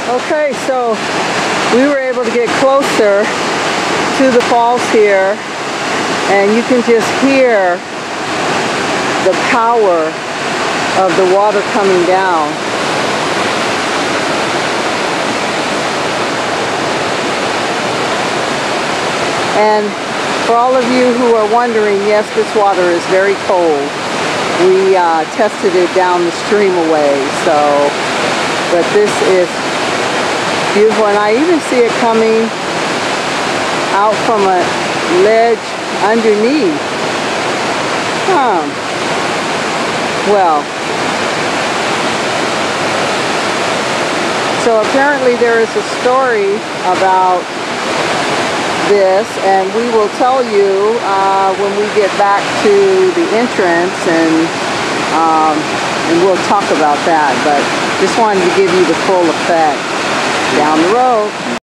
Okay, so we were able to get closer to the falls here, and you can just hear the power of the water coming down. And for all of you who are wondering, yes, this water is very cold. We tested it down the stream a ways, but this is beautiful, and I even see it coming out from a ledge underneath. Well, so apparently there is a story about this, and we will tell you when we get back to the entrance, and we'll talk about that, but just wanted to give you the full effect down the road.